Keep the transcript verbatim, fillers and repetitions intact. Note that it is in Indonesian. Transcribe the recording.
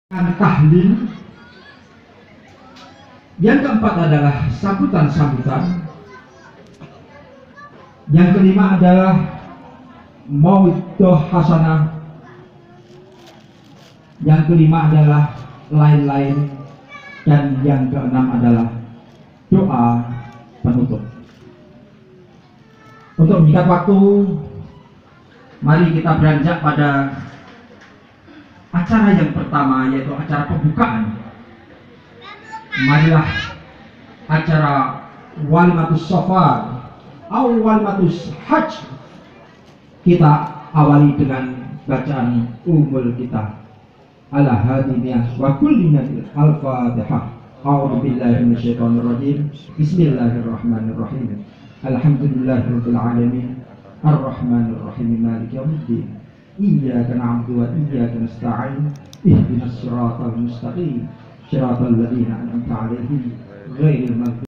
tahlil. Yang keempat adalah sambutan-sambutan. Yang kelima adalah mauidhah hasanah. Yang kelima adalah lain-lain. Dan yang keenam adalah doa penutup. Untuk mengikat waktu, mari kita beranjak pada acara yang pertama, yaitu acara pembukaan. Marilah acara walimatus safar atau walimatus hajj kita awali dengan bacaan umul kita ala hadiniyah wa kullina al-fatihah. A'udzu billahi minasyaitonir rajim. Bismillahirrahmanirrahim. Alhamdulillahirabbil alamin. Arrahmanir rahim. Maliki yaumiddin. Iyyaka na'budu wa iyyaka nasta'in. Ihdinas siratal mustaqim. Shiratal ladzina an'amta 'alaihim ghairil maghdubi